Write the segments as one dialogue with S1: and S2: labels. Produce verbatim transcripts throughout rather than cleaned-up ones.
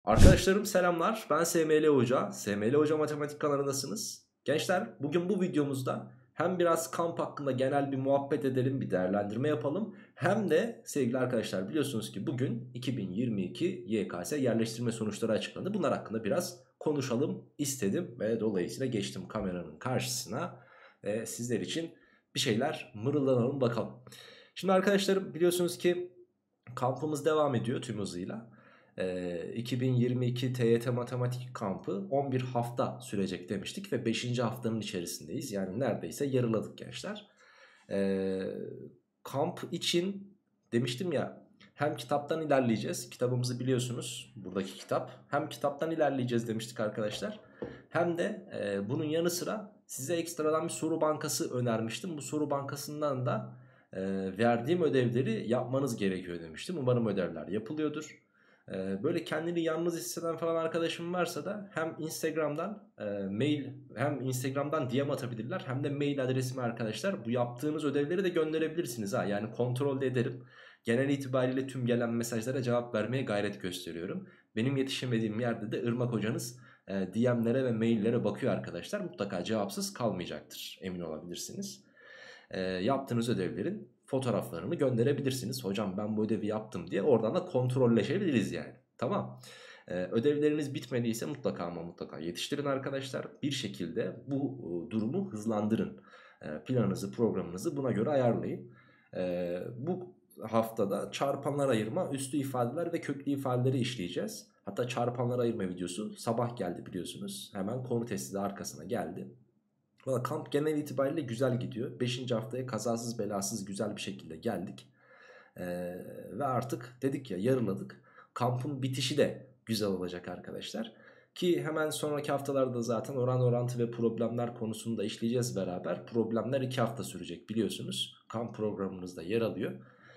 S1: Arkadaşlarım selamlar, ben S M L Hoca, S M L Hoca Matematik kanalındasınız. Gençler, bugün bu videomuzda hem biraz kamp hakkında genel bir muhabbet edelim, bir değerlendirme yapalım. Hem de sevgili arkadaşlar, biliyorsunuz ki bugün iki bin yirmi iki Y K S yerleştirme sonuçları açıklandı. Bunlar hakkında biraz konuşalım istedim ve dolayısıyla geçtim kameranın karşısına ve sizler için bir şeyler mırıldanalım bakalım. Şimdi arkadaşlarım, biliyorsunuz ki kampımız devam ediyor tüm hızıyla. Ee, iki bin yirmi iki T Y T Matematik kampı on bir hafta sürecek demiştik ve beşinci haftanın içerisindeyiz. Yani neredeyse yarıladık gençler. Ee, kamp için demiştim ya, hem kitaptan ilerleyeceğiz. Kitabımızı biliyorsunuz, buradaki kitap. Hem kitaptan ilerleyeceğiz demiştik arkadaşlar. Hem de e, bunun yanı sıra size ekstradan bir soru bankası önermiştim. Bu soru bankasından da e, verdiğim ödevleri yapmanız gerekiyor demiştim. Umarım ödevler yapılıyordur. Böyle kendini yalnız hisseden falan arkadaşım varsa da hem Instagram'dan e, mail hem Instagram'dan D M atabilirler, hem de mail adresime arkadaşlar bu yaptığınız ödevleri de gönderebilirsiniz ha. Yani kontrol de ederim. Genel itibariyle tüm gelen mesajlara cevap vermeye gayret gösteriyorum. Benim yetişemediğim yerde de Irmak hocanız e, D M'lere ve maillere bakıyor arkadaşlar. Mutlaka cevapsız kalmayacaktır, emin olabilirsiniz. E, yaptığınız ödevlerin fotoğraflarını gönderebilirsiniz. Hocam ben bu ödevi yaptım diye oradan da kontrolleşebiliriz yani. Tamam. Ee, ödevleriniz bitmediyse mutlaka ama mutlaka yetiştirin arkadaşlar. Bir şekilde bu e, durumu hızlandırın. E, planınızı, programınızı buna göre ayarlayın. E, bu haftada çarpanlar ayırma, üslü ifadeler ve köklü ifadeleri işleyeceğiz. Hatta çarpanlar ayırma videosu sabah geldi biliyorsunuz. Hemen konu testi de arkasına geldi. Valla kamp genel itibariyle güzel gidiyor. beşinci haftaya kazasız belasız güzel bir şekilde geldik. Ee, ve artık dedik ya, yarıladık. Kampın bitişi de güzel olacak arkadaşlar. Ki hemen sonraki haftalarda zaten oran orantı ve problemler konusunu da işleyeceğiz beraber. Problemler iki hafta sürecek biliyorsunuz. Kamp programımızda yer alıyor.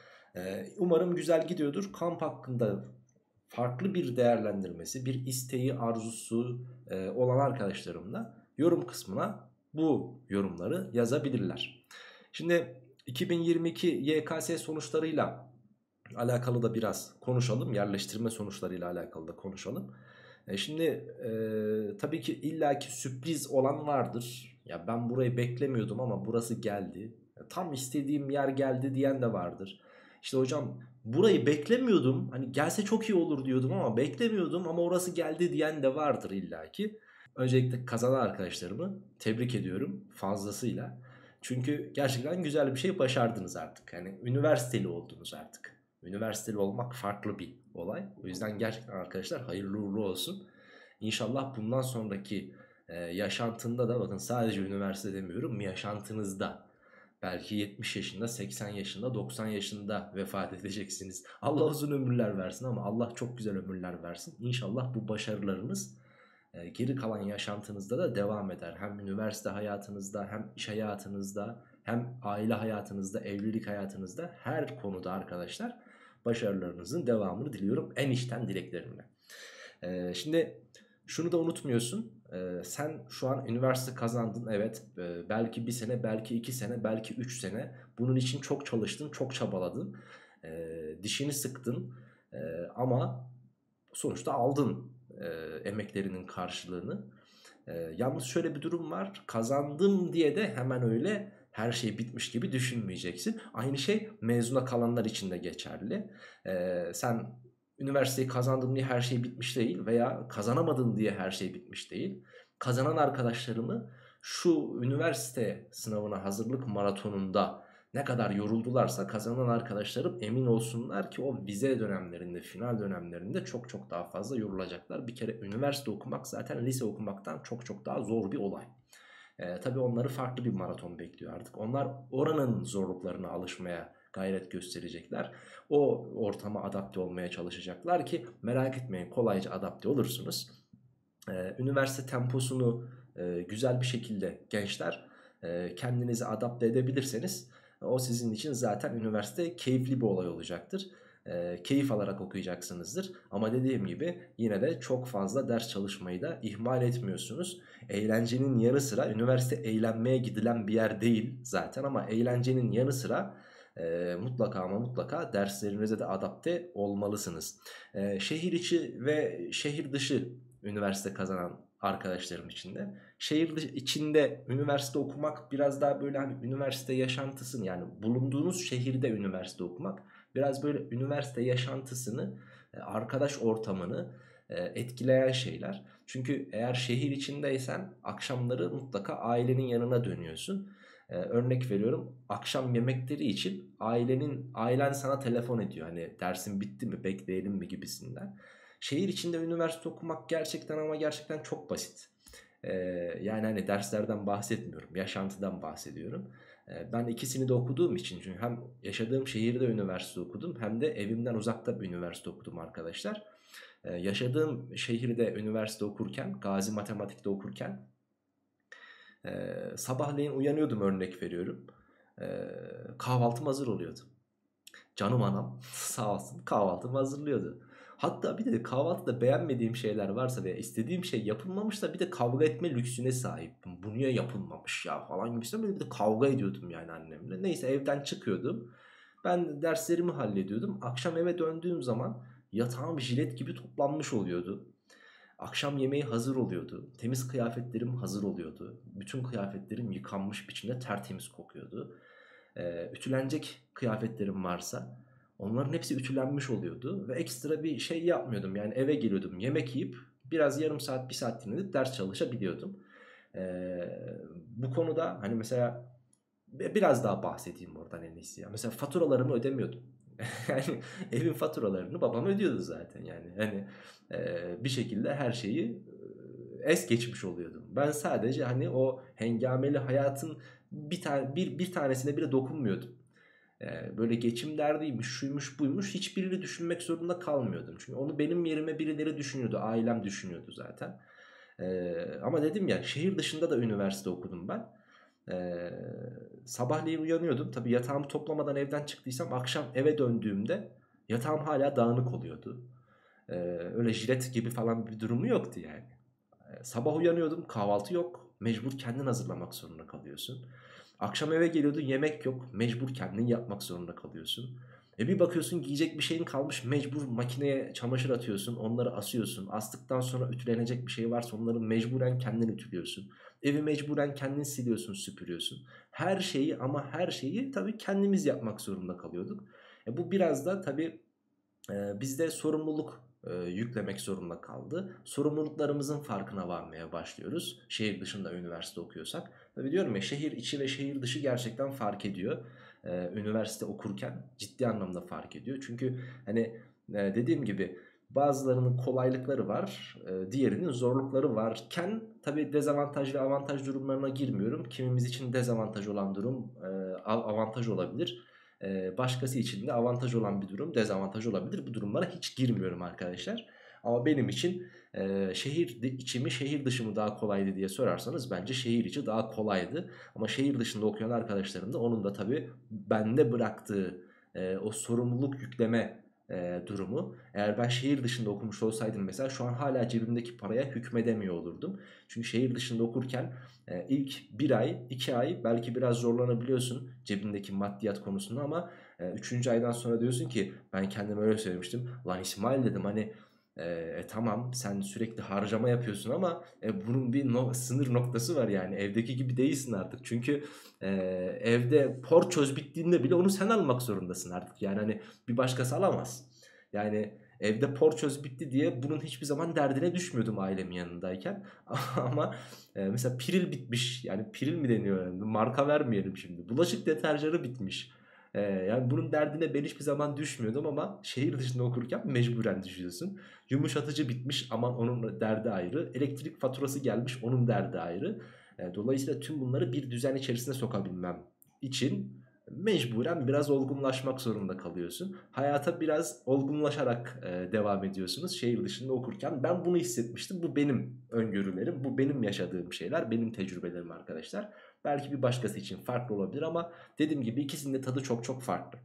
S1: Ee, umarım güzel gidiyordur. Kamp hakkında farklı bir değerlendirmesi, bir isteği, arzusu e, olan arkadaşlarımla yorum kısmına bu yorumları yazabilirler. Şimdi iki bin yirmi iki Y K S sonuçlarıyla alakalı da biraz konuşalım. Yerleştirme sonuçlarıyla alakalı da konuşalım. E şimdi e, tabii ki illaki sürpriz olan vardır. Ya ben burayı beklemiyordum ama burası geldi. Tam istediğim yer geldi diyen de vardır. İşte hocam burayı beklemiyordum. Hani gelse çok iyi olur diyordum ama beklemiyordum ama orası geldi diyen de vardır illaki. Öncelikle kazanan arkadaşlarımı tebrik ediyorum fazlasıyla. Çünkü gerçekten güzel bir şey başardınız artık. Yani üniversiteli oldunuz artık. Üniversiteli olmak farklı bir olay. O yüzden gerçekten arkadaşlar hayırlı uğurlu olsun. İnşallah bundan sonraki e, yaşantında da, bakın sadece üniversite demiyorum, yaşantınızda belki yetmiş yaşında, seksen yaşında, doksan yaşında vefat edeceksiniz. Allah uzun ömürler versin ama Allah çok güzel ömürler versin. İnşallah bu başarılarınız geri kalan yaşantınızda da devam eder. Hem üniversite hayatınızda, hem iş hayatınızda, hem aile hayatınızda, evlilik hayatınızda, her konuda arkadaşlar başarılarınızın devamını diliyorum en içten dileklerimle. Ee, şimdi şunu da unutmuyorsun. Ee, sen şu an üniversite kazandın, evet. Ee, belki bir sene, belki iki sene, belki üç sene bunun için çok çalıştın, çok çabaladın. Ee, dişini sıktın. Ee, ama sonuçta aldın e, emeklerinin karşılığını. E, yalnız şöyle bir durum var. Kazandım diye de hemen öyle her şey bitmiş gibi düşünmeyeceksin. Aynı şey mezuna kalanlar için de geçerli. E, sen üniversiteyi kazandın diye her şey bitmiş değil veya kazanamadın diye her şey bitmiş değil. Kazanan arkadaşlarımı şu üniversite sınavına hazırlık maratonunda ne kadar yoruldularsa kazanan arkadaşlarım emin olsunlar ki o vize dönemlerinde, final dönemlerinde çok çok daha fazla yorulacaklar. Bir kere üniversite okumak zaten lise okumaktan çok çok daha zor bir olay. Ee, tabii onları farklı bir maraton bekliyor artık. Onlar oranın zorluklarına alışmaya gayret gösterecekler. O ortama adapte olmaya çalışacaklar ki merak etmeyin, kolayca adapte olursunuz. Ee, üniversite temposunu e, güzel bir şekilde gençler e, kendinizi adapte edebilirseniz o sizin için zaten üniversite keyifli bir olay olacaktır. E, keyif alarak okuyacaksınızdır. Ama dediğim gibi yine de çok fazla ders çalışmayı da ihmal etmiyorsunuz. Eğlencenin yanı sıra, üniversite eğlenmeye gidilen bir yer değil zaten, ama eğlencenin yanı sıra e, mutlaka ama mutlaka derslerinize de adapte olmalısınız. E, şehir içi ve şehir dışı üniversite kazanan arkadaşlarım için de, şehir dışı içinde üniversite okumak biraz daha böyle hani üniversite yaşantısını, yani bulunduğunuz şehirde üniversite okumak biraz böyle üniversite yaşantısını, e, arkadaş ortamını e, etkileyen şeyler. Çünkü eğer şehir içindeysen akşamları mutlaka ailenin yanına dönüyorsun. Ee, örnek veriyorum, akşam yemekleri için ailenin ailen sana telefon ediyor. Hani dersin bitti mi, bekleyelim mi gibisinden. Şehir içinde üniversite okumak gerçekten ama gerçekten çok basit. Ee, yani hani derslerden bahsetmiyorum, yaşantıdan bahsediyorum. Ee, ben ikisini de okuduğum için, çünkü hem yaşadığım şehirde üniversite okudum hem de evimden uzakta bir üniversite okudum arkadaşlar. Ee, yaşadığım şehirde üniversite okurken, Gazi Matematik'te okurken ee, sabahleyin uyanıyordum, örnek veriyorum. Ee, kahvaltım hazır oluyordu. Canım anam sağ olsun kahvaltımı hazırlıyordu. Hatta bir de kahvaltıda beğenmediğim şeyler varsa veya istediğim şey yapılmamışsa bir de kavga etme lüksüne sahiptim. Bu niye yapılmamış ya falan gibisinden, böyle bir de kavga ediyordum yani annemle. Neyse, evden çıkıyordum. Ben derslerimi hallediyordum. Akşam eve döndüğüm zaman yatağım jilet gibi toplanmış oluyordu. Akşam yemeği hazır oluyordu. Temiz kıyafetlerim hazır oluyordu. Bütün kıyafetlerim yıkanmış biçimde tertemiz kokuyordu. Ee, ütülenecek kıyafetlerim varsa onların hepsi ütülenmiş oluyordu. Ve ekstra bir şey yapmıyordum. Yani eve geliyordum, yemek yiyip biraz yarım saat bir saat dinlenip ders çalışabiliyordum. Ee, bu konuda hani mesela biraz daha bahsedeyim oradan en iyisi ya. Mesela faturalarımı ödemiyordum. Yani evin faturalarını babam ödüyordu zaten yani. Hani e, bir şekilde her şeyi e, es geçmiş oluyordum. Ben sadece hani o hengameli hayatın bir tane bir bir tanesine bile dokunmuyordum. E, böyle geçim derdiymiş, şuymuş, buymuş, hiçbirini düşünmek zorunda kalmıyordum. Çünkü onu benim yerime birileri düşünüyordu, ailem düşünüyordu zaten. E, ama dedim ya, şehir dışında da üniversite okudum ben. Ee, sabahleyin uyanıyordum. Tabii yatağımı toplamadan evden çıktıysam akşam eve döndüğümde yatağım hala dağınık oluyordu. Ee, öyle jilet gibi falan bir durumu yoktu yani. Ee, sabah uyanıyordum, kahvaltı yok. Mecbur kendin hazırlamak zorunda kalıyorsun. Akşam eve geliyordun, yemek yok. Mecbur kendin yapmak zorunda kalıyorsun. E bir bakıyorsun giyecek bir şeyin kalmış, mecbur makineye çamaşır atıyorsun, onları asıyorsun. Astıktan sonra ütülenecek bir şey varsa onları mecburen kendin ütülüyorsun. Evi mecburen kendin siliyorsun, süpürüyorsun. Her şeyi ama her şeyi tabii kendimiz yapmak zorunda kalıyorduk. E bu biraz da tabii e, bizde sorumluluk e, yüklemek zorunda kaldı. Sorumluluklarımızın farkına varmaya başlıyoruz. Şehir dışında üniversite okuyorsak. Tabii diyorum ya, şehir içi ve şehir dışı gerçekten fark ediyor. E, üniversite okurken ciddi anlamda fark ediyor. Çünkü hani e, dediğim gibi bazılarının kolaylıkları var, e, diğerinin zorlukları varken tabii dezavantaj ve avantaj durumlarına girmiyorum. Kimimiz için dezavantaj olan durum e, avantaj olabilir. Ee, başkası için de avantaj olan bir durum dezavantaj olabilir. Bu durumlara hiç girmiyorum arkadaşlar. Ama benim için e, şehir içi mi şehir dışı mı daha kolaydı diye sorarsanız bence şehir içi daha kolaydı. Ama şehir dışında okuyan arkadaşlarım da onun da tabii bende bıraktığı e, o sorumluluk yükleme e, durumu. Eğer ben şehir dışında okumuş olsaydım mesela şu an hala cebimdeki paraya hükmedemiyor olurdum. Çünkü şehir dışında okurken e, ilk bir ay iki ay belki biraz zorlanabiliyorsun cebindeki maddiyat konusunda, ama e, üçüncü aydan sonra diyorsun ki, ben kendime öyle söylemiştim. Lan İsmail dedim, hani e, e, tamam sen sürekli harcama yapıyorsun ama e, bunun bir no sınır noktası var, yani evdeki gibi değilsin artık. Çünkü e, evde porçöz bittiğinde bile onu sen almak zorundasın artık. Yani hani bir başkası alamaz. Yani evde porçöz bitti diye bunun hiçbir zaman derdine düşmüyordum ailemin yanındayken. Ama e, mesela piril bitmiş. Yani piril mi deniyor? Yani marka vermeyelim şimdi. Bulaşık deterjanı bitmiş. E, yani bunun derdine ben hiçbir zaman düşmüyordum ama şehir dışında okurken mecburen düşüyorsun. Yumuşatıcı bitmiş, aman onun derdi ayrı. Elektrik faturası gelmiş, onun derdi ayrı. E, dolayısıyla tüm bunları bir düzen içerisine sokabilmem için mecburen biraz olgunlaşmak zorunda kalıyorsun. Hayata biraz olgunlaşarak e, devam ediyorsunuz şehir dışında okurken. Ben bunu hissetmiştim. Bu benim öngörülerim, bu benim yaşadığım şeyler, benim tecrübelerim arkadaşlar. Belki bir başkası için farklı olabilir ama dediğim gibi ikisinin de tadı çok çok farklı.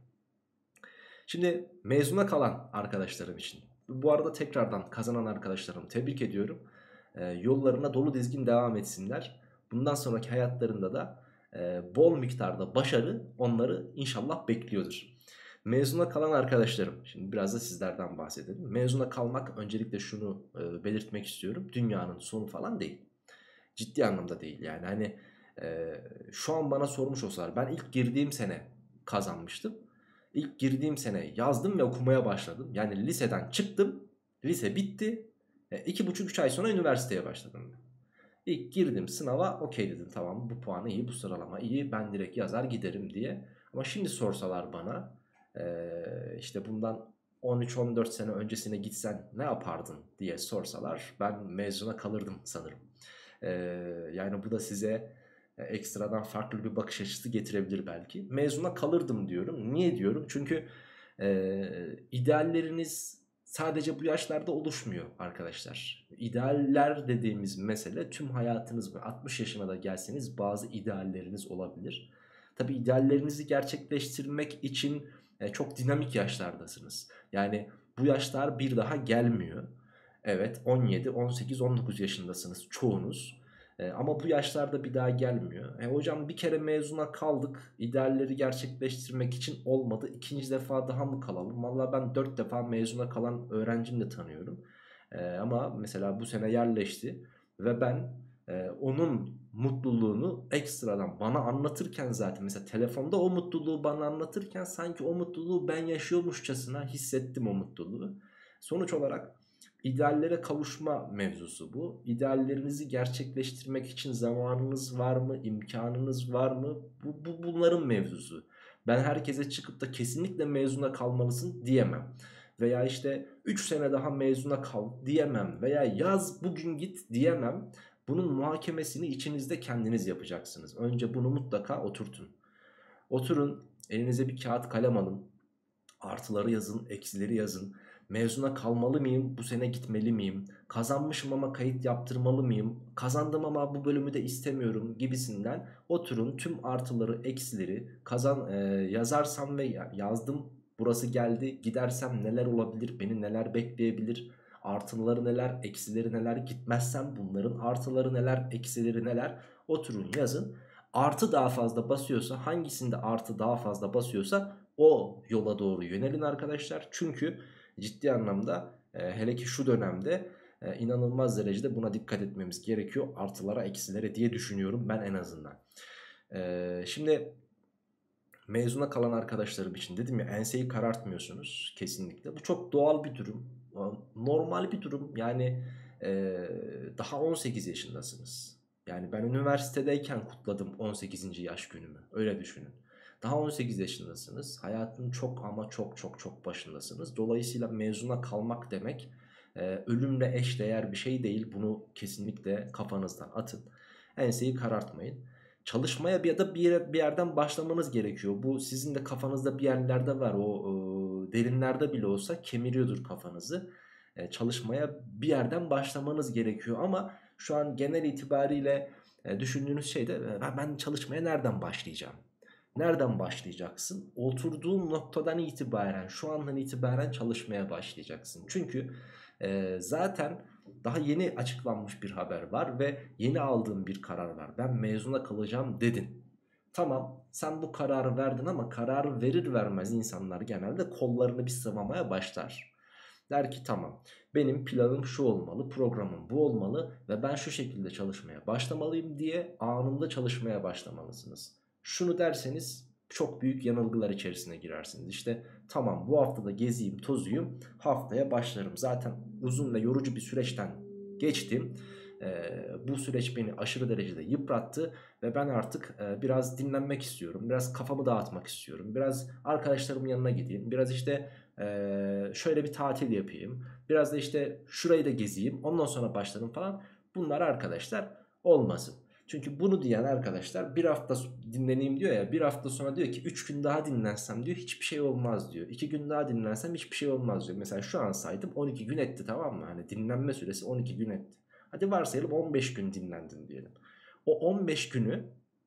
S1: Şimdi mezuna kalan arkadaşlarım için, bu arada tekrardan kazanan arkadaşlarımı tebrik ediyorum. E, yollarına dolu dizgin devam etsinler. Bundan sonraki hayatlarında da e, bol miktarda başarı onları inşallah bekliyordur. Mezuna kalan arkadaşlarım, şimdi biraz da sizlerden bahsedelim. Mezuna kalmak, öncelikle şunu e, belirtmek istiyorum, dünyanın sonu falan değil. Ciddi anlamda değil yani. Hani e, şu an bana sormuş olsalar, ben ilk girdiğim sene kazanmıştım. İlk girdiğim sene yazdım ve okumaya başladım. Yani liseden çıktım, lise bitti. E, iki buçuk üç ay sonra üniversiteye başladım. İlk girdim sınava, okey dedim, tamam bu puan iyi, bu sıralama iyi, ben direkt yazar giderim diye. Ama şimdi sorsalar bana e, işte bundan on üç on dört sene öncesine gitsen ne yapardın diye sorsalar, ben mezuna kalırdım sanırım. E, Yani bu da size e, ekstradan farklı bir bakış açısı getirebilir belki. Mezuna kalırdım diyorum. Niye diyorum? Çünkü e, idealleriniz sadece bu yaşlarda oluşmuyor arkadaşlar. İdealler dediğimiz mesele tüm hayatınız mı? altmış yaşına da gelseniz bazı idealleriniz olabilir. Tabi ideallerinizi gerçekleştirmek için e, çok dinamik yaşlardasınız. Yani bu yaşlar bir daha gelmiyor. Evet, on yedi, on sekiz, on dokuz yaşındasınız çoğunuz. E, ama bu yaşlarda bir daha gelmiyor. E, hocam bir kere mezuna kaldık, idealleri gerçekleştirmek için olmadı, İkinci defa daha mı kalalım? Valla ben dört defa mezuna kalan öğrencim de tanıyorum. E, ama mesela bu sene yerleşti ve ben e, onun mutluluğunu ekstradan bana anlatırken, zaten mesela telefonda o mutluluğu bana anlatırken sanki o mutluluğu ben yaşıyormuşçasına hissettim o mutluluğu. Sonuç olarak İdeallere kavuşma mevzusu bu. İdeallerinizi gerçekleştirmek için zamanınız var mı, imkanınız var mı? Bu, bu bunların mevzusu. Ben herkese çıkıp da kesinlikle mezuna kalmalısın diyemem. Veya işte üç sene daha mezuna kal diyemem. Veya yaz bugün git diyemem. Bunun muhakemesini içinizde kendiniz yapacaksınız. Önce bunu mutlaka oturtun. Oturun, elinize bir kağıt kalem alın. Artıları yazın, eksileri yazın. Mezuna kalmalı mıyım? Bu sene gitmeli miyim? Kazanmışım ama kayıt yaptırmalı mıyım? Kazandım ama bu bölümü de istemiyorum gibisinden oturun, tüm artıları, eksileri kazan e, yazarsam ve yazdım. Burası geldi. Gidersem neler olabilir? Beni neler bekleyebilir? Artıları neler, eksileri neler? Gitmezsem bunların artıları neler, eksileri neler? Oturun yazın. Artı daha fazla basıyorsa, hangisinde artı daha fazla basıyorsa o yola doğru yönelin arkadaşlar. Çünkü ciddi anlamda e, hele ki şu dönemde e, inanılmaz derecede buna dikkat etmemiz gerekiyor. Artılara, eksilere diye düşünüyorum ben en azından. E, şimdi mezuna kalan arkadaşlarım için dedim ya, enseyi karartmıyorsunuz kesinlikle. Bu çok doğal bir durum. Normal bir durum. Yani e, daha on sekiz yaşındasınız. Yani ben üniversitedeyken kutladım on sekizinci yaş günümü. Öyle düşünün. Daha on sekiz yaşındasınız. Hayatın çok ama çok çok çok başındasınız. Dolayısıyla mezuna kalmak demek e, ölümle eşdeğer bir şey değil. Bunu kesinlikle kafanızdan atın. Enseyi karartmayın. Çalışmaya bir ya da bir, yere, bir yerden başlamanız gerekiyor. Bu sizin de kafanızda bir yerlerde var. O e, derinlerde bile olsa kemiriyordur kafanızı. E, çalışmaya bir yerden başlamanız gerekiyor. Ama şu an genel itibariyle e, düşündüğünüz şey de e, ben çalışmaya nereden başlayacağım? Nereden başlayacaksın? Oturduğun noktadan itibaren, şu andan itibaren çalışmaya başlayacaksın. Çünkü e, zaten daha yeni açıklanmış bir haber var ve yeni aldığım bir karar var. Ben mezuna kalacağım dedin. Tamam, sen bu kararı verdin ama kararı verir vermez insanlar genelde kollarını bir sıvamaya başlar. Der ki tamam, benim planım şu olmalı, programım bu olmalı ve ben şu şekilde çalışmaya başlamalıyım diye anında çalışmaya başlamalısınız. Şunu derseniz çok büyük yanılgılar içerisine girersiniz. İşte tamam, bu haftada geziyim tozuyum, haftaya başlarım. Zaten uzun ve yorucu bir süreçten geçtim. Ee, bu süreç beni aşırı derecede yıprattı ve ben artık e, biraz dinlenmek istiyorum. Biraz kafamı dağıtmak istiyorum. Biraz arkadaşlarımın yanına gideyim. Biraz işte e, şöyle bir tatil yapayım. Biraz da işte şurayı da gezeyim. Ondan sonra başlarım falan. Bunlar arkadaşlar olmasın. Çünkü bunu diyen arkadaşlar bir hafta dinleneyim diyor ya, bir hafta sonra diyor ki üç gün daha dinlensem diyor hiçbir şey olmaz diyor. iki gün daha dinlensem hiçbir şey olmaz diyor. Mesela şu an saydım, on iki gün etti, tamam mı? Hani dinlenme süresi on iki gün etti. Hadi varsayalım on beş gün dinlendin diyelim. O on beş günü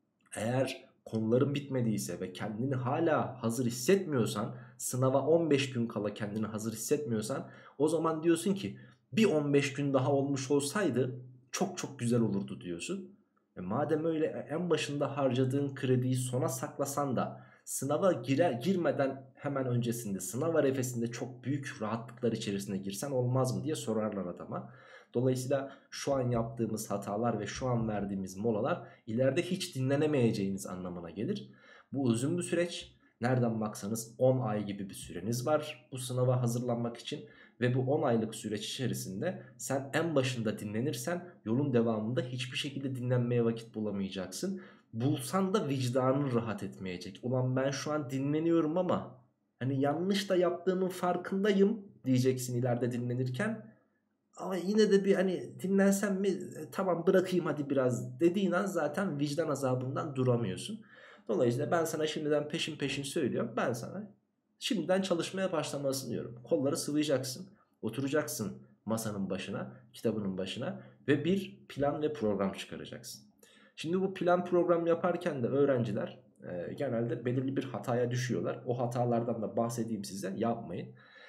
S1: eğer konuların bitmediyse ve kendini hala hazır hissetmiyorsan, sınava on beş gün kala kendini hazır hissetmiyorsan, o zaman diyorsun ki bir on beş gün daha olmuş olsaydı çok çok güzel olurdu diyorsun. E madem öyle, en başında harcadığın krediyi sona saklasan da sınava girer, girmeden hemen öncesinde, sınav arefesinde çok büyük rahatlıklar içerisine girsen olmaz mı diye sorarlar adama. Dolayısıyla şu an yaptığımız hatalar ve şu an verdiğimiz molalar ileride hiç dinlenemeyeceğiniz anlamına gelir. Bu uzun bir süreç. Nereden baksanız on ay gibi bir süreniz var bu sınava hazırlanmak için. Ve bu on aylık süreç içerisinde sen en başında dinlenirsen yolun devamında hiçbir şekilde dinlenmeye vakit bulamayacaksın. Bulsan da vicdanın rahat etmeyecek. Ulan ben şu an dinleniyorum ama hani yanlış da yaptığımın farkındayım diyeceksin ileride dinlenirken. Ama yine de bir hani dinlensem mi, E, tamam bırakayım hadi biraz dediğin an zaten vicdan azabından duramıyorsun. Dolayısıyla ben sana şimdiden peşin peşin söylüyorum. Ben sana şimdiden çalışmaya başlamalısın diyorum. Kolları sıvayacaksın. Oturacaksın masanın başına, kitabının başına ve bir plan ve program çıkaracaksın. Şimdi bu plan program yaparken de öğrenciler e, genelde belirli bir hataya düşüyorlar. O hatalardan da bahsedeyim size, yapmayın.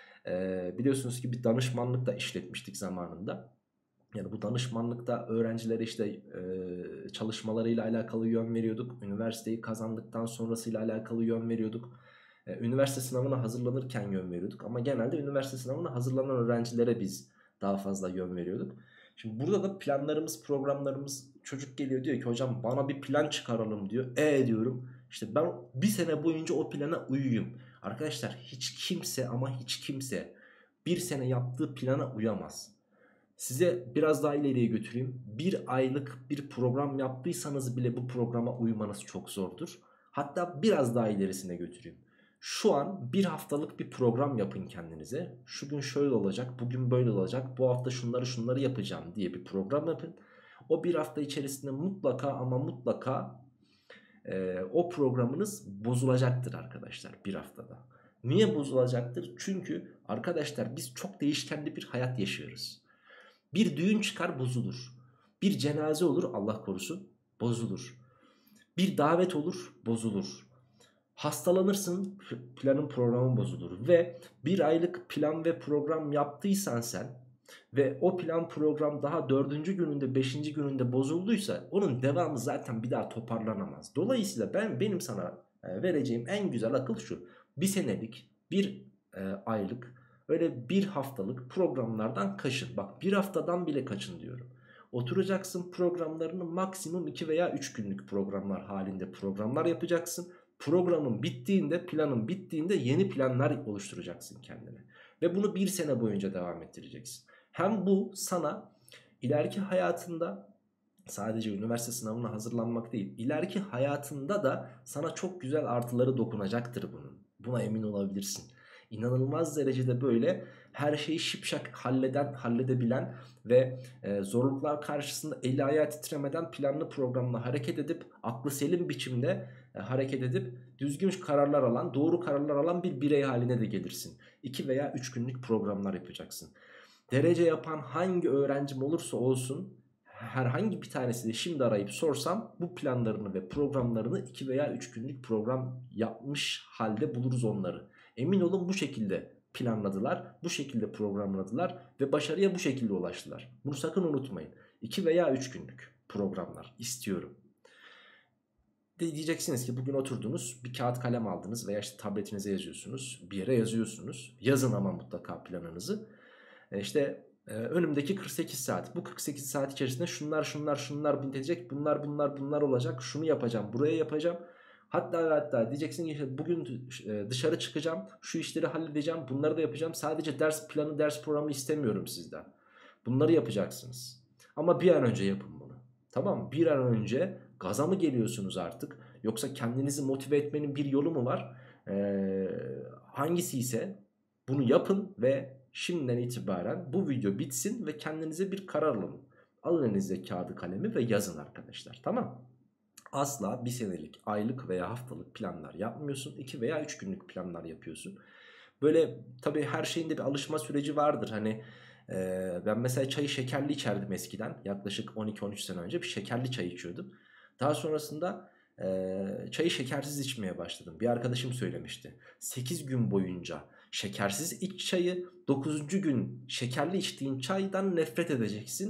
S1: E, biliyorsunuz ki bir danışmanlık da işletmiştik zamanında. Yani bu danışmanlıkta öğrencilere işte e, çalışmalarıyla alakalı yön veriyorduk. Üniversiteyi kazandıktan sonrasıyla alakalı yön veriyorduk. E, üniversite sınavına hazırlanırken yön veriyorduk. Ama genelde üniversite sınavına hazırlanan öğrencilere biz daha fazla yön veriyorduk. Şimdi burada da planlarımız, programlarımız, çocuk geliyor diyor ki hocam bana bir plan çıkaralım diyor. E diyorum işte ben bir sene boyunca o plana uyuyayım. Arkadaşlar hiç kimse ama hiç kimse bir sene yaptığı plana uyamaz. Size biraz daha ileriye götüreyim. Bir aylık bir program yaptıysanız bile bu programa uymanız çok zordur. Hatta biraz daha ilerisine götüreyim. Şu an bir haftalık bir program yapın kendinize. Şu gün şöyle olacak, bugün böyle olacak, bu hafta şunları şunları yapacağım diye bir program yapın. O bir hafta içerisinde mutlaka ama mutlaka e, o programınız bozulacaktır arkadaşlar bir haftada. Niye bozulacaktır? Çünkü arkadaşlar biz çok değişkenli bir hayat yaşıyoruz. Bir düğün çıkar bozulur. Bir cenaze olur Allah korusun bozulur. Bir davet olur bozulur. Hastalanırsın planın programın bozulur. Ve bir aylık plan ve program yaptıysan sen ve o plan program daha dördüncü gününde beşinci gününde bozulduysa onun devamı zaten bir daha toparlanamaz. Dolayısıyla ben benim sana vereceğim en güzel akıl şu: bir senelik bir e, aylık öyle bir haftalık programlardan kaçın. Bak bir haftadan bile kaçın diyorum. Oturacaksın programlarını maksimum iki veya üç günlük programlar halinde programlar yapacaksın. Programın bittiğinde, planın bittiğinde yeni planlar oluşturacaksın kendine. Ve bunu bir sene boyunca devam ettireceksin. Hem bu sana ileriki hayatında sadece üniversite sınavına hazırlanmak değil, ileriki hayatında da sana çok güzel artıları dokunacaktır bunun. Buna emin olabilirsin. İnanılmaz derecede böyle her şeyi şipşak halleden, halledebilen ve e, zorluklar karşısında eli ayağı titremeden planlı programla hareket edip aklı selim biçimde e, hareket edip düzgün kararlar alan, doğru kararlar alan bir birey haline de gelirsin. iki veya üç günlük programlar yapacaksın. Derece yapan hangi öğrencim olursa olsun herhangi bir tanesi de şimdi arayıp sorsam bu planlarını ve programlarını iki veya üç günlük program yapmış halde buluruz onları. Emin olun bu şekilde planladılar, bu şekilde programladılar ve başarıya bu şekilde ulaştılar. Bunu sakın unutmayın. iki veya üç günlük programlar istiyorum. De diyeceksiniz ki bugün oturdunuz, bir kağıt kalem aldınız veya işte tabletinize yazıyorsunuz, bir yere yazıyorsunuz. Yazın ama mutlaka planınızı. E işte e, önümdeki kırk sekiz saat. Bu kırk sekiz saat içerisinde şunlar şunlar şunlar bitecek. Bunlar bunlar bunlar olacak. Şunu yapacağım, buraya yapacağım. Hatta ve hatta diyeceksin ki işte bugün e, dışarı çıkacağım. Şu işleri halledeceğim. Bunları da yapacağım. Sadece ders planı, ders programı istemiyorum sizden. Bunları yapacaksınız. Ama bir an önce yapın bunu. Tamam mı? Bir an önce gaza mı geliyorsunuz artık? Yoksa kendinizi motive etmenin bir yolu mu var? Ee, hangisi ise bunu yapın ve şimdiden itibaren bu video bitsin ve kendinize bir karar alın. Alın elinize kağıdı kalemi ve yazın arkadaşlar, tamam. Asla bir senelik, aylık veya haftalık planlar yapmıyorsun. iki veya üç günlük planlar yapıyorsun. Böyle tabii her şeyin de bir alışma süreci vardır. Hani e, ben mesela çayı şekerli içerdim eskiden. Yaklaşık on iki on üç sene önce bir şekerli çay içiyordum. Daha sonrasında e, çayı şekersiz içmeye başladım. Bir arkadaşım söylemişti. sekiz gün boyunca şekersiz iç çayı, dokuzuncu gün şekerli içtiğin çaydan nefret edeceksin.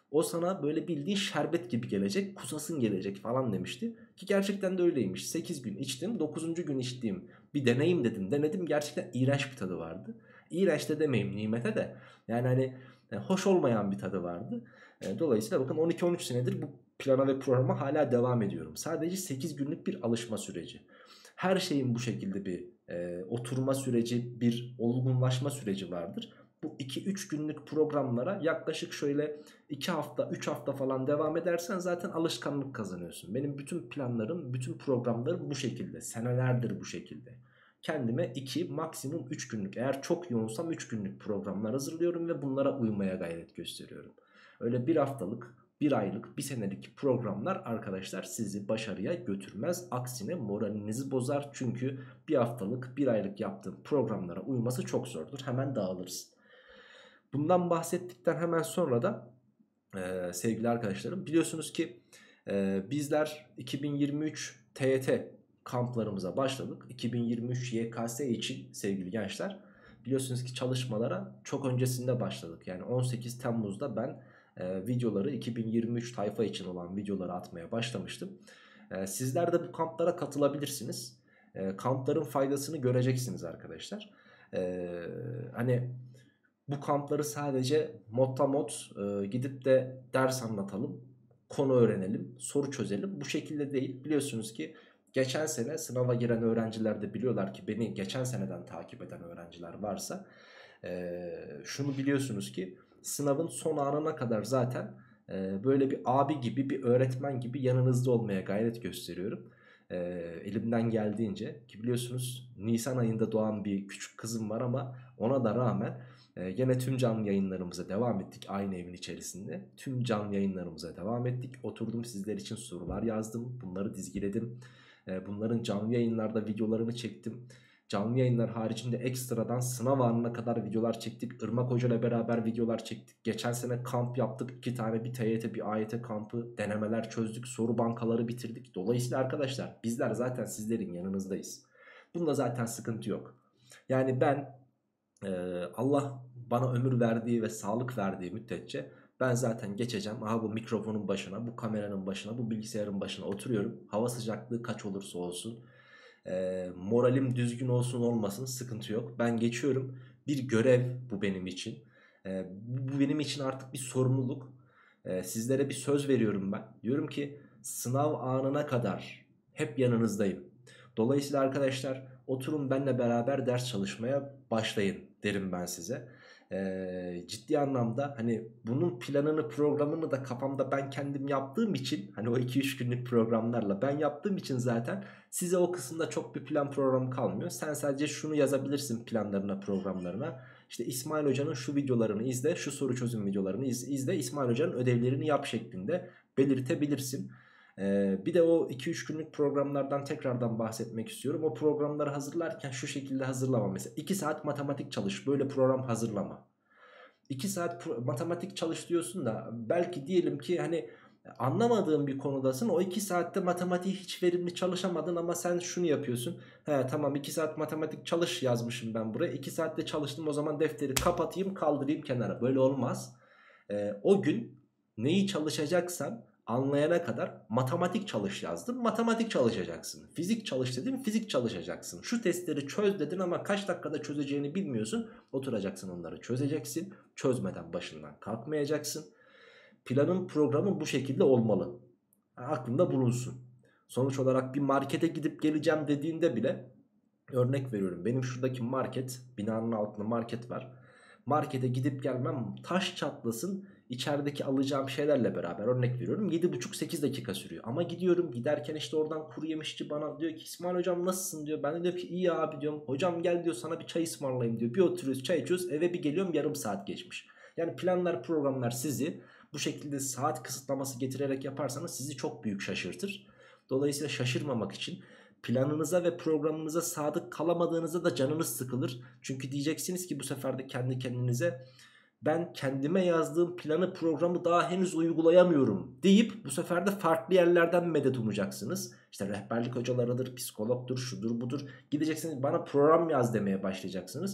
S1: O sana böyle bildiğin şerbet gibi gelecek, kusasın gelecek falan demişti. Ki gerçekten de öyleymiş. sekiz gün içtim, dokuzuncu gün içtiğim bir deneyim dedim. Denedim, gerçekten iğrenç bir tadı vardı. İğrenç de demeyeyim nimete de. Yani hani e, hoş olmayan bir tadı vardı. E, dolayısıyla bakın on iki on üç senedir bu plana ve programa hala devam ediyorum. Sadece sekiz günlük bir alışma süreci. Her şeyin bu şekilde bir e, oturma süreci, bir olgunlaşma süreci vardır. Bu iki üç günlük programlara yaklaşık şöyle iki hafta üç hafta falan devam edersen zaten alışkanlık kazanıyorsun. Benim bütün planlarım, bütün programlarım bu şekilde. Senelerdir bu şekilde. Kendime iki maksimum üç günlük, eğer çok yoğunsam üç günlük programlar hazırlıyorum ve bunlara uymaya gayret gösteriyorum. Öyle bir haftalık, bir aylık, bir senelik programlar arkadaşlar sizi başarıya götürmez. Aksine moralinizi bozar. Çünkü bir haftalık, bir aylık yaptığım programlara uyması çok zordur. Hemen dağılırız. Bundan bahsettikten hemen sonra da e, sevgili arkadaşlarım, biliyorsunuz ki e, bizler iki bin yirmi üç T Y T kamplarımıza başladık. iki bin yirmi üç Y K S için sevgili gençler, biliyorsunuz ki çalışmalara çok öncesinde başladık. Yani on sekiz Temmuz'da ben e, videoları iki bin yirmi üç tayfa için olan videoları atmaya başlamıştım. E, sizler de bu kamplara katılabilirsiniz. E, kampların faydasını göreceksiniz arkadaşlar. E, hani bu kampları sadece modda mod e, gidip de ders anlatalım, konu öğrenelim, soru çözelim, bu şekilde değil. Biliyorsunuz ki geçen sene sınava giren öğrenciler de biliyorlar ki, beni geçen seneden takip eden öğrenciler varsa e, şunu biliyorsunuz ki sınavın son anına kadar zaten e, böyle bir abi gibi, bir öğretmen gibi yanınızda olmaya gayret gösteriyorum. E, elimden geldiğince, ki biliyorsunuz Nisan ayında doğan bir küçük kızım var ama ona da rağmen ee, gene tüm canlı yayınlarımıza devam ettik aynı evin içerisinde. Tüm canlı yayınlarımıza devam ettik. Oturdum, sizler için sorular yazdım. Bunları dizgiledim. Ee, bunların canlı yayınlarda videolarını çektim. Canlı yayınlar haricinde ekstradan sınav anına kadar videolar çektik. Irmak Hoca ile beraber videolar çektik. Geçen sene kamp yaptık. İki tane, bir T Y T bir A Y T kampı, denemeler çözdük. Soru bankaları bitirdik. Dolayısıyla arkadaşlar bizler zaten sizlerin yanınızdayız. Bunda zaten sıkıntı yok. Yani ben ee, Allah bana ömür verdiği ve sağlık verdiği müddetçe ben zaten geçeceğim. Aha, bu mikrofonun başına, bu kameranın başına, bu bilgisayarın başına oturuyorum. Hava sıcaklığı kaç olursa olsun, ee, moralim düzgün olsun olmasın, sıkıntı yok. Ben geçiyorum. Bir görev bu benim için. Ee, bu benim için artık bir sorumluluk. Ee, sizlere bir söz veriyorum ben. Diyorum ki sınav anına kadar hep yanınızdayım. Dolayısıyla arkadaşlar, oturun benimle beraber ders çalışmaya başlayın derim ben size. Ee, ciddi anlamda hani bunun planını, programını da kafamda ben kendim yaptığım için, hani o iki üç günlük programlarla ben yaptığım için zaten size o kısımda çok bir plan programı kalmıyor. Sen sadece şunu yazabilirsin planlarına, programlarına. İşte İsmail Hoca'nın şu videolarını izle, şu soru çözüm videolarını izle, İsmail Hoca'nın ödevlerini yap şeklinde belirtebilirsin. Ee, bir de o iki üç günlük programlardan tekrardan bahsetmek istiyorum. O programları hazırlarken şu şekilde hazırlama. Mesela iki saat matematik çalış, böyle program hazırlama. iki saat matematik çalış diyorsun da belki diyelim ki hani anlamadığın bir konudasın. O iki saatte matematiği hiç verimli çalışamadın ama sen şunu yapıyorsun. He tamam, iki saat matematik çalış yazmışım ben buraya. iki saatte çalıştım, o zaman defteri kapatayım, kaldırayım kenara. Böyle olmaz. Ee, o gün neyi çalışacaksan anlayana kadar matematik çalış yazdım, matematik çalışacaksın. Fizik çalış dedim, fizik çalışacaksın. Şu testleri çöz dedin ama kaç dakikada çözeceğini bilmiyorsun. Oturacaksın, onları çözeceksin. Çözmeden başından kalkmayacaksın. Planın, programın bu şekilde olmalı. Aklında bulunsun. Sonuç olarak bir markete gidip geleceğim dediğinde bile, örnek veriyorum, benim şuradaki market, binanın altında market var. Markete gidip gelmem taş çatlasın, içerideki alacağım şeylerle beraber, örnek veriyorum, yedi buçuk sekiz dakika sürüyor. Ama gidiyorum, giderken işte oradan kuru yemişçi bana diyor ki İsmail hocam nasılsın diyor. Ben de diyorum ki iyi abi diyorum. Hocam gel diyor, sana bir çay ısmarlayayım diyor. Bir oturuyoruz, çay içiyoruz, eve bir geliyorum yarım saat geçmiş. Yani planlar, programlar sizi bu şekilde saat kısıtlaması getirerek yaparsanız sizi çok büyük şaşırtır. Dolayısıyla şaşırmamak için planınıza ve programınıza sadık kalamadığınızda da canınız sıkılır. Çünkü diyeceksiniz ki bu sefer de kendi kendinize, ben kendime yazdığım planı, programı daha henüz uygulayamıyorum deyip bu sefer de farklı yerlerden medet umacaksınız. İşte rehberlik hocalarıdır, psikologdur, şudur budur. Gideceksiniz bana program yaz demeye başlayacaksınız.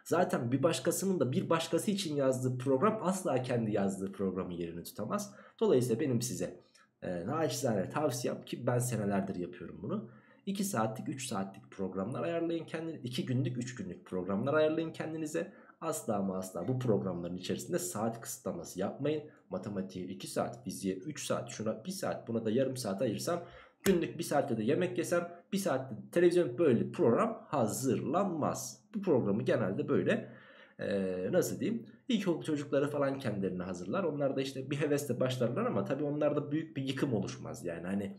S1: Zaten bir başkasının da bir başkası için yazdığı program asla kendi yazdığı programın yerini tutamaz. Dolayısıyla benim size e, naçizane tavsiyem, ki ben senelerdir yapıyorum bunu: iki saatlik üç saatlik programlar ayarlayın kendinize. iki günlük üç günlük programlar ayarlayın kendinize. Asla ama asla bu programların içerisinde saat kısıtlaması yapmayın. Matematiğe iki saat, fiziğe üç saat, şuna bir saat, buna da yarım saat ayırsam, günlük bir saatte de yemek yesem, bir saatte televizyon, böyle program hazırlanmaz. Bu programı genelde böyle ee, nasıl diyeyim, İlkokul çocukları falan kendilerini hazırlar. Onlar da işte bir hevesle başlarlar ama tabii onlarda büyük bir yıkım oluşmaz. Yani hani,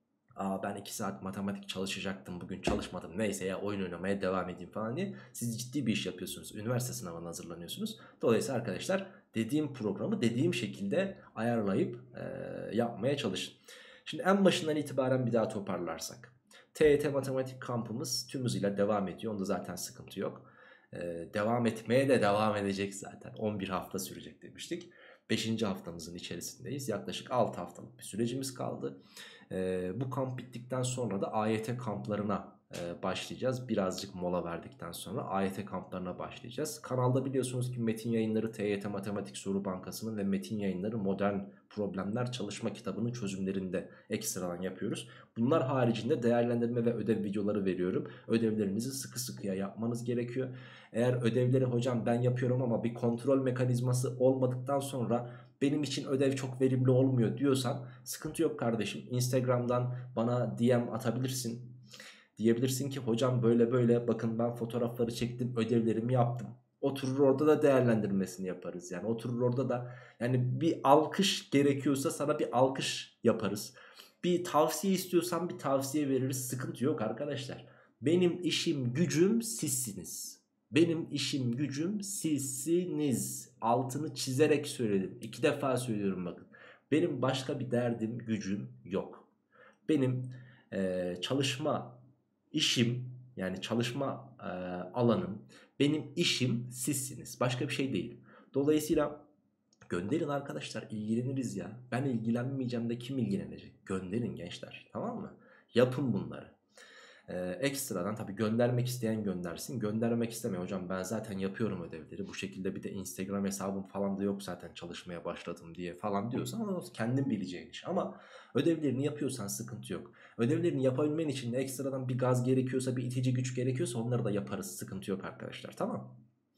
S1: aa ben iki saat matematik çalışacaktım, bugün çalışmadım, neyse ya oyun oynamaya devam edeyim falan diye. Siz ciddi bir iş yapıyorsunuz, üniversite sınavına hazırlanıyorsunuz. Dolayısıyla arkadaşlar, dediğim programı dediğim şekilde ayarlayıp e, yapmaya çalışın. Şimdi en başından itibaren bir daha toparlarsak, T Y T matematik kampımız tüm hızıyla devam ediyor, onda zaten sıkıntı yok. E, devam etmeye de devam edecek zaten, on bir hafta sürecek demiştik. beşinci haftamızın içerisindeyiz, yaklaşık altı haftalık bir sürecimiz kaldı. Ee, bu kamp bittikten sonra da A Y T kamplarına e, başlayacağız. Birazcık mola verdikten sonra A Y T kamplarına başlayacağız. Kanalda biliyorsunuz ki Metin Yayınları T Y T Matematik Soru Bankası'nın ve Metin Yayınları Modern Problemler Çalışma Kitabı'nın çözümlerinde ekstradan yapıyoruz. Bunlar haricinde değerlendirme ve ödev videoları veriyorum. Ödevlerinizi sıkı sıkıya yapmanız gerekiyor. Eğer ödevleri hocam ben yapıyorum ama bir kontrol mekanizması olmadıktan sonra benim için ödev çok verimli olmuyor diyorsan, sıkıntı yok kardeşim. Instagram'dan bana D M atabilirsin. Diyebilirsin ki hocam böyle böyle, bakın ben fotoğrafları çektim, ödevlerimi yaptım. Oturur orada da değerlendirmesini yaparız. Yani oturur orada da, yani bir alkış gerekiyorsa sana bir alkış yaparız. Bir tavsiye istiyorsan bir tavsiye veririz. Sıkıntı yok arkadaşlar. Benim işim gücüm sizsiniz. Benim işim gücüm sizsiniz. Altını çizerek söyledim. İki defa söylüyorum bakın. Benim başka bir derdim, gücüm yok. Benim e, çalışma işim, yani çalışma e, alanım, benim işim sizsiniz. Başka bir şey değil. Dolayısıyla gönderin arkadaşlar, ilgileniriz ya. Ben ilgilenmeyeceğim de kim ilgilenecek? Gönderin gençler, tamam mı? Yapın bunları. Ee, ekstradan tabii göndermek isteyen göndersin. Göndermek istemiyor, hocam ben zaten yapıyorum ödevleri, bu şekilde bir de Instagram hesabım falan da yok zaten çalışmaya başladım diye falan diyorsan, o kendin bileceğin iş. Ama ödevlerini yapıyorsan sıkıntı yok. Ödevlerini yapabilmen için de ekstradan bir gaz gerekiyorsa, bir itici güç gerekiyorsa, onları da yaparız, sıkıntı yok arkadaşlar, tamam.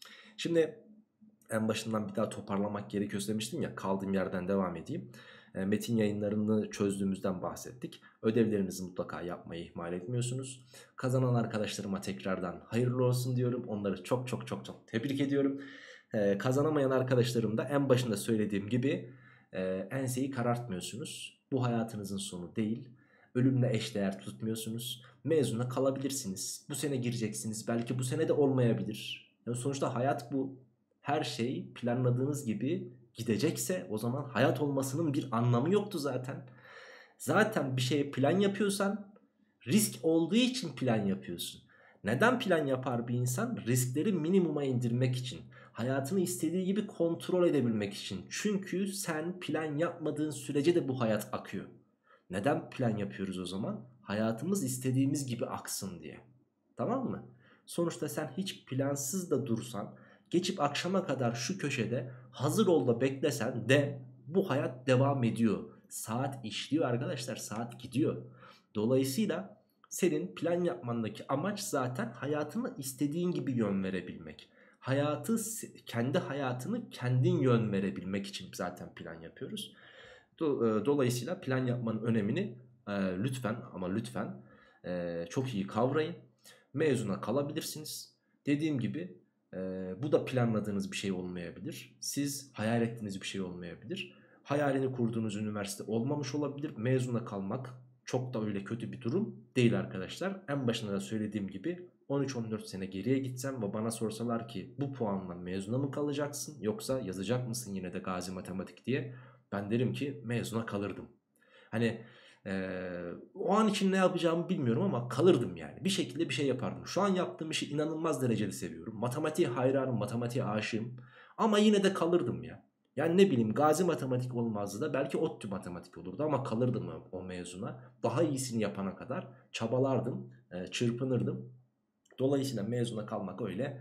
S1: Şimdi en başından bir daha toparlamak gerekiyorsa demiştim ya, kaldığım yerden devam edeyim. Metin yayınlarını çözdüğümüzden bahsettik. Ödevlerinizi mutlaka yapmayı ihmal etmiyorsunuz. Kazanan arkadaşlarıma tekrardan hayırlı olsun diyorum. Onları çok çok çok çok tebrik ediyorum. Ee, kazanamayan arkadaşlarım da en başında söylediğim gibi e, enseyi karartmıyorsunuz. Bu hayatınızın sonu değil. Ölümle eşdeğer tutmuyorsunuz. Mezuna kalabilirsiniz. Bu sene gireceksiniz. Belki bu sene de olmayabilir. Yani sonuçta hayat bu. Her şey planladığınız gibi gidecekse o zaman hayat olmasının bir anlamı yoktu zaten. Zaten bir şeye plan yapıyorsan risk olduğu için plan yapıyorsun. Neden plan yapar bir insan? Riskleri minimuma indirmek için. Hayatını istediği gibi kontrol edebilmek için. Çünkü sen plan yapmadığın sürece de bu hayat akıyor. Neden plan yapıyoruz o zaman? Hayatımız istediğimiz gibi aksın diye. Tamam mı? Sonuçta sen hiç plansız da dursan, geçip akşama kadar şu köşede hazır ol da beklesen de bu hayat devam ediyor. Saat işliyor arkadaşlar, saat gidiyor. Dolayısıyla senin plan yapmandaki amaç zaten hayatını istediğin gibi yön verebilmek. Hayatı, kendi hayatını kendin yön verebilmek için zaten plan yapıyoruz. Dolayısıyla plan yapmanın önemini e, lütfen ama lütfen e, çok iyi kavrayın. Mezuna kalabilirsiniz. Dediğim gibi e, bu da planladığınız bir şey olmayabilir. Siz hayal ettiğiniz bir şey olmayabilir. Hayalini kurduğunuz üniversite olmamış olabilir. Mezuna kalmak çok da öyle kötü bir durum değil arkadaşlar. En başında da söylediğim gibi on üç on dört sene geriye gitsem ve bana sorsalar ki bu puanla mezuna mı kalacaksın yoksa yazacak mısın yine de Gazi Matematik diye, ben derim ki mezuna kalırdım. Hani ee, o an için ne yapacağımı bilmiyorum ama kalırdım yani. Bir şekilde bir şey yapardım. Şu an yaptığım işi inanılmaz derecede seviyorum. Matematiğe hayranım, matematiğe aşığım. Ama yine de kalırdım ya. Yani ne bileyim, Gazi Matematik olmazdı da belki ODTÜ Matematik olurdu ama kalırdım o, o mezuna. Daha iyisini yapana kadar çabalardım, e, çırpınırdım. Dolayısıyla mezuna kalmak öyle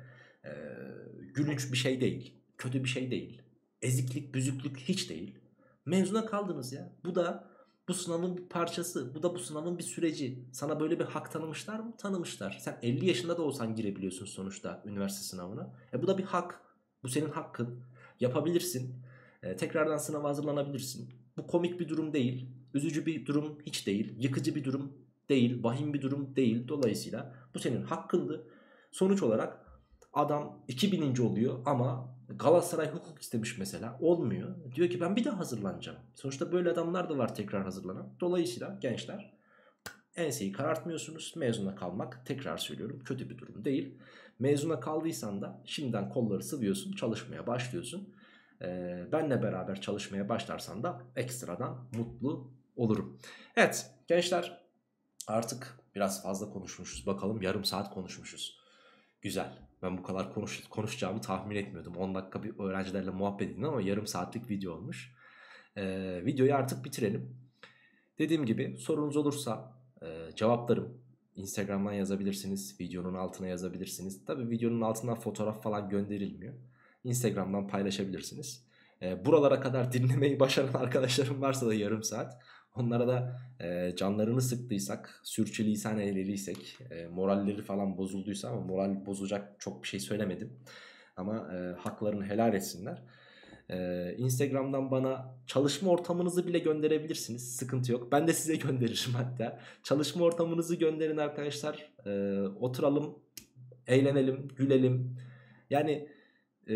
S1: Ee, gülünç bir şey değil. Kötü bir şey değil. Eziklik, büzüklük hiç değil. Mezuna kaldınız ya. Bu da bu sınavın bir parçası. Bu da bu sınavın bir süreci. Sana böyle bir hak tanımışlar mı? Tanımışlar. Sen elli yaşında da olsan girebiliyorsun sonuçta üniversite sınavına. E bu da bir hak. Bu senin hakkın. Yapabilirsin. E, tekrardan sınava hazırlanabilirsin. Bu komik bir durum değil. Üzücü bir durum hiç değil. Yıkıcı bir durum değil. Vahim bir durum değil. Dolayısıyla bu senin hakkındı. Sonuç olarak adam iki bininci oluyor ama Galatasaray hukuk istemiş mesela. Olmuyor. Diyor ki ben bir daha hazırlanacağım. Sonuçta böyle adamlar da var tekrar hazırlanan. Dolayısıyla gençler, enseyi karartmıyorsunuz. Mezuna kalmak, tekrar söylüyorum, kötü bir durum değil. Mezuna kaldıysan da şimdiden kolları sıvıyorsun, çalışmaya başlıyorsun. Ee, benle beraber çalışmaya başlarsan da ekstradan mutlu olurum. Evet gençler, artık biraz fazla konuşmuşuz. Bakalım, yarım saat konuşmuşuz. Güzel. Ben bu kadar konuş, konuşacağımı tahmin etmiyordum. on dakika bir öğrencilerle muhabbet edin ama yarım saatlik video olmuş. Ee, videoyu artık bitirelim. Dediğim gibi sorunuz olursa e, cevaplarım. Instagram'dan yazabilirsiniz. Videonun altına yazabilirsiniz. Tabii videonun altından fotoğraf falan gönderilmiyor. Instagram'dan paylaşabilirsiniz. E, buralara kadar dinlemeyi başaran arkadaşlarım varsa da yarım saat. Onlara da e, canlarını sıktıysak, sürçülisan eylediysek, e, moralleri falan bozulduysa, ama moral bozacak çok bir şey söylemedim. Ama e, haklarını helal etsinler. Ee, Instagram'dan bana çalışma ortamınızı bile gönderebilirsiniz. Sıkıntı yok. Ben de size gönderirim hatta. Çalışma ortamınızı gönderin arkadaşlar. Ee, oturalım, eğlenelim, gülelim. Yani e,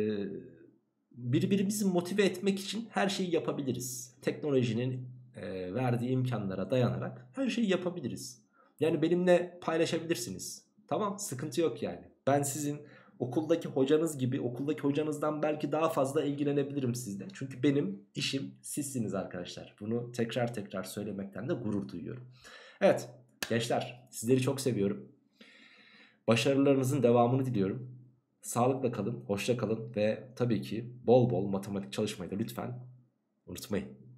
S1: birbirimizi motive etmek için her şeyi yapabiliriz. Teknolojinin e, verdiği imkanlara dayanarak her şeyi yapabiliriz. Yani benimle paylaşabilirsiniz. Tamam, sıkıntı yok yani. Ben sizin okuldaki hocanız gibi, okuldaki hocanızdan belki daha fazla ilgilenebilirim sizden. Çünkü benim işim sizsiniz arkadaşlar. Bunu tekrar tekrar söylemekten de gurur duyuyorum. Evet gençler, sizleri çok seviyorum. Başarılarınızın devamını diliyorum. Sağlıkla kalın, hoşça kalın ve tabii ki bol bol matematik çalışmayı da lütfen unutmayın.